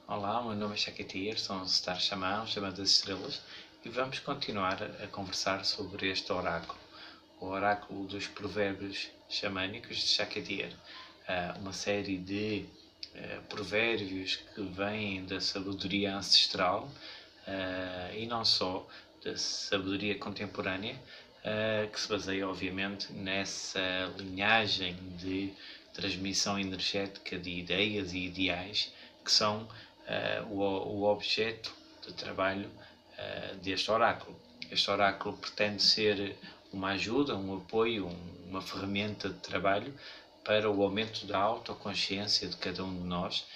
Olá, o meu nome é Shakespeare, sou um star xamã, Xamã das Estrelas, e vamos continuar a conversar sobre este oráculo, o oráculo dos provérbios xamânicos de Shakespeare, uma série de provérbios que vêm da sabedoria ancestral e não só, da sabedoria contemporânea, que se baseia obviamente nessa linhagem de transmissão energética de ideias e ideais que são o objeto de trabalho deste oráculo. Este oráculo pretende ser uma ajuda, um apoio, uma ferramenta de trabalho para o aumento da autoconsciência de cada um de nós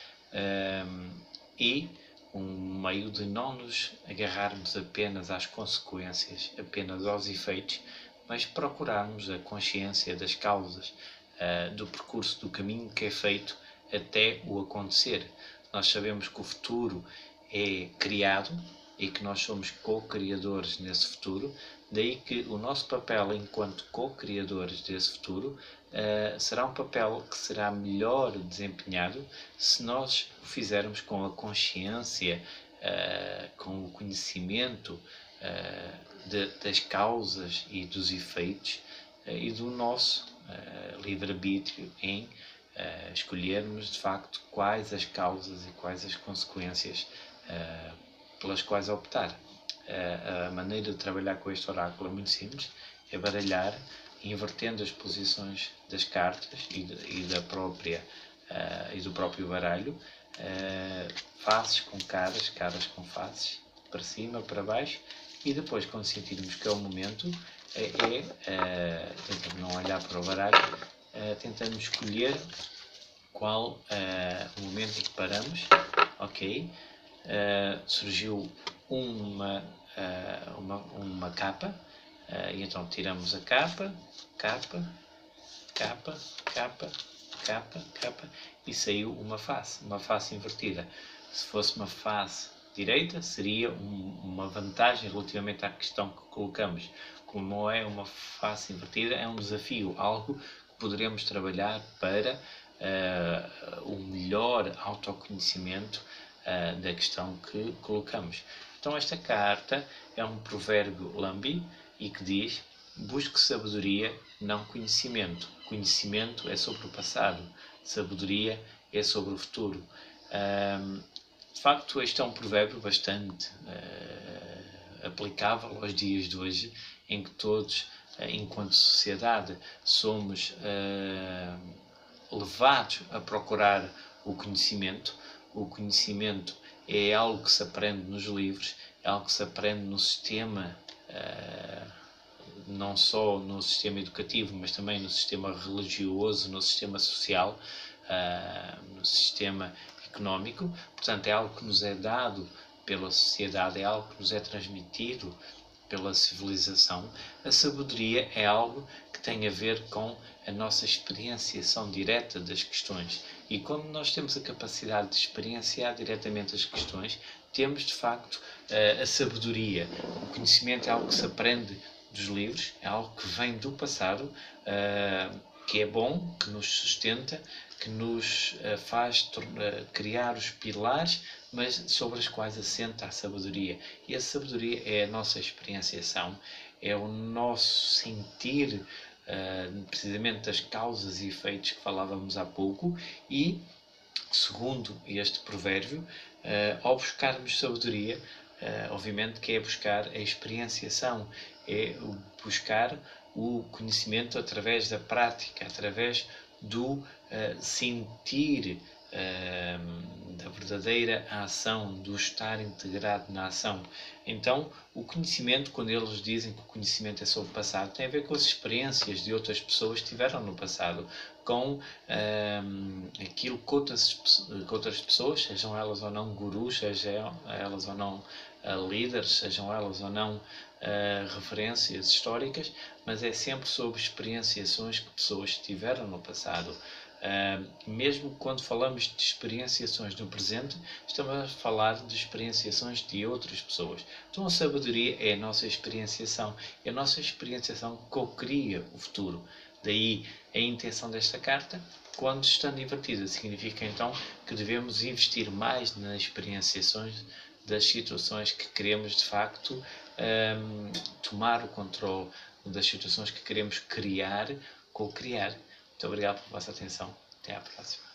e um meio de não nos agarrarmos apenas às consequências, apenas aos efeitos, mas procurarmos a consciência das causas, do percurso, do caminho que é feito até o acontecer. Nós sabemos que o futuro é criado e que nós somos co-criadores nesse futuro, daí que o nosso papel enquanto co-criadores desse futuro será um papel que será melhor desempenhado se nós o fizermos com a consciência, com o conhecimento das causas e dos efeitos e do nosso livre-arbítrio em escolhermos de facto quais as causas e quais as consequências pelas quais optar. A maneira de trabalhar com este oráculo é muito simples, é baralhar, invertendo as posições das cartas e do próprio baralho, faces com caras, caras com faces, para cima, para baixo, e depois, quando sentirmos que é o momento, tentando não olhar para o baralho, tentando escolher qual o momento em que paramos. Ok, surgiu uma capa, e então tiramos a capa, e saiu uma face invertida. Se fosse uma face direita, seria uma vantagem relativamente à questão que colocamos. Como é uma face invertida, é um desafio, algo que poderemos trabalhar para o melhor autoconhecimento da questão que colocamos. Então esta carta é um provérbio lambi e que diz: busque sabedoria, não conhecimento. Conhecimento é sobre o passado, sabedoria é sobre o futuro. De facto, este é um provérbio bastante aplicável aos dias de hoje, em que todos, enquanto sociedade, somos levados a procurar o conhecimento. O conhecimento é algo que se aprende nos livros, é algo que se aprende no sistema, não só no sistema educativo, mas também no sistema religioso, no sistema social, no sistema económico. Portanto, é algo que nos é dado pela sociedade, é algo que nos é transmitido pela civilização. A sabedoria é algo que tem a ver com a nossa experienciação direta das questões. E quando nós temos a capacidade de experienciar diretamente as questões, temos de facto a sabedoria. O conhecimento é algo que se aprende dos livros, é algo que vem do passado, que é bom, que nos sustenta, que nos faz criar os pilares, mas sobre os quais assenta a sabedoria. E a sabedoria é a nossa experienciação, é o nosso sentir precisamente das causas e efeitos que falávamos há pouco. E, segundo este provérbio, ao buscarmos sabedoria, obviamente que é buscar a experienciação, é buscar o conhecimento através da prática, através do sentir, da verdadeira ação, do estar integrado na ação. Então, o conhecimento, quando eles dizem que o conhecimento é sobre o passado, tem a ver com as experiências de outras pessoas que tiveram no passado, com aquilo que outras pessoas, sejam elas ou não gurus, sejam elas ou não líderes, sejam elas ou não referências históricas, mas é sempre sobre experienciações que pessoas tiveram no passado. Mesmo quando falamos de experienciações no presente, estamos a falar de experienciações de outras pessoas. Então a sabedoria é a nossa experienciação, é a nossa experienciação que co-cria o futuro. Daí a intenção desta carta. Quando estando invertida, significa então que devemos investir mais nas experienciações das situações que queremos de facto tomar o controle das situações que queremos criar, co-criar. Muito obrigado pela vossa atenção. Até à próxima.